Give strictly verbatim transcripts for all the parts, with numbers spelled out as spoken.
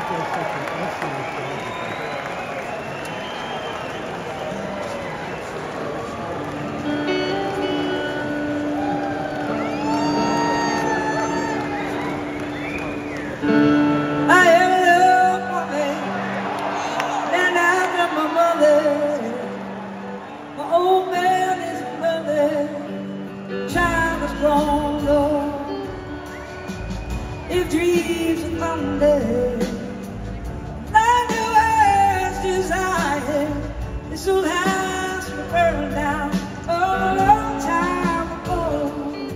does such an excellent job. I am a woman, and after my mother, my old man is a brother, child was grown old. If dreams are thunder, like the world's desire, this old house will burn down a long time ago.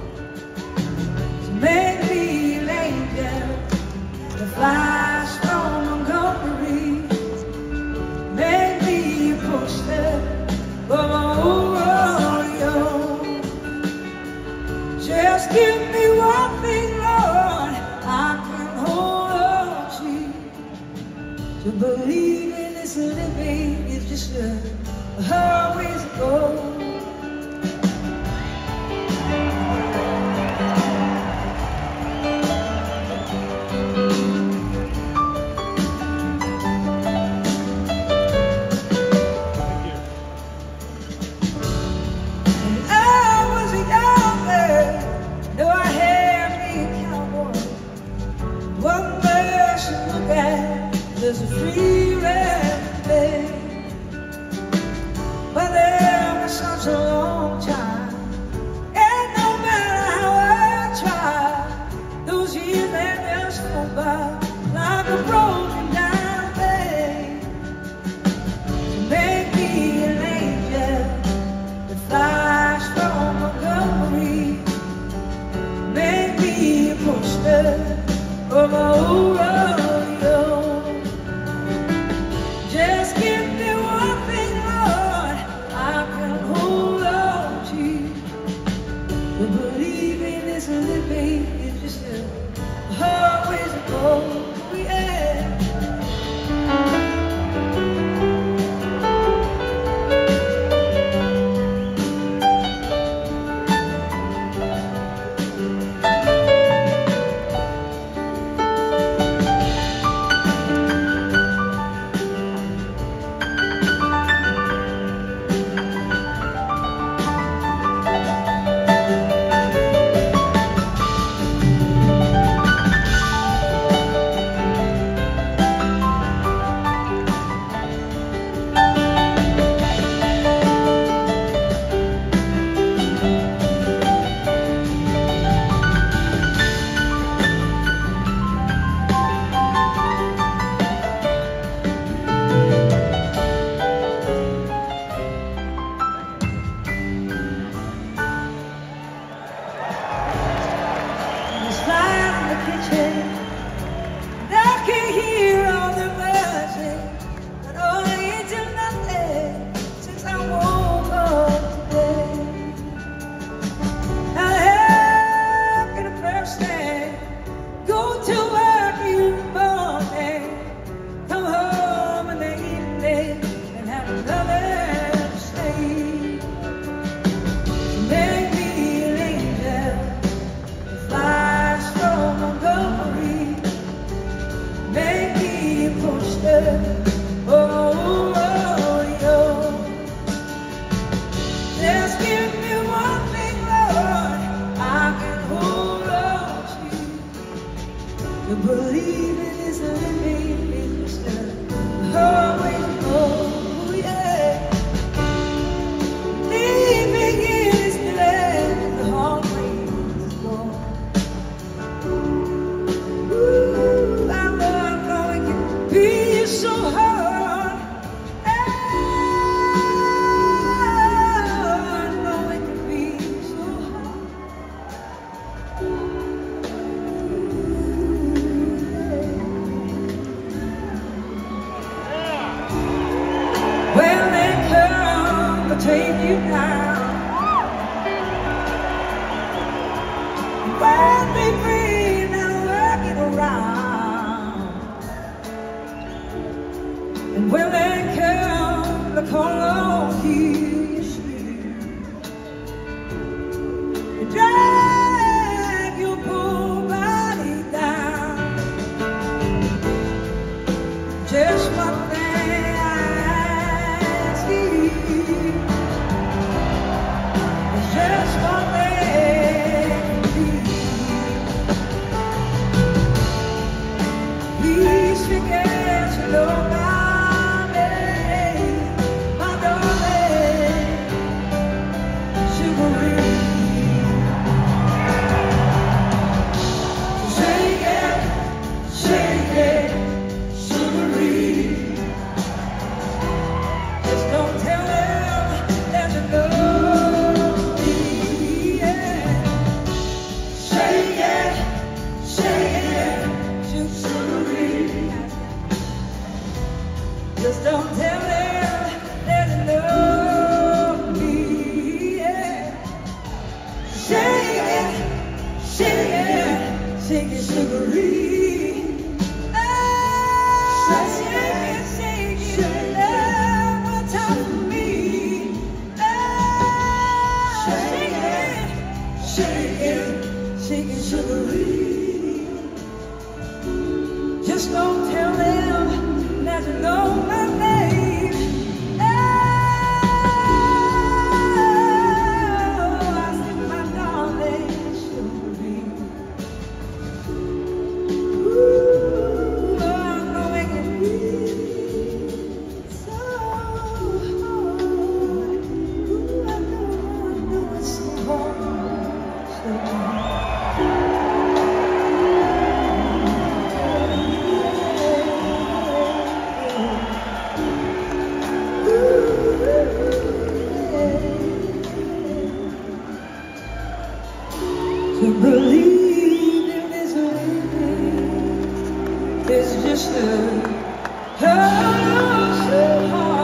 So make me an angel that flies from Montgomery, make me a poster for my old rodeo. Just give me one thing, Lord, I can hold on to. To believe in this living is just a hard ways to go. There's a free red day, but there was such a long time, and no matter how I try, those years they just go by like a broken down day. So make me an angel that flies from Montgomery, make me a poster of my old rodeo. Just give me one thing, Lord, I can hold on to. To believe in this living is just a hard ways to go, yeah. Just give me one thing, Lord, I can hold on to. To believe in this living is just a hard way to go, yeah. Living in this land is the hard way to go. Ooh, I know it can be so hard. When they come to take you down, when they bring and working around, and when they come to call on you, you drag your poor body down. It's just a, oh, so hard.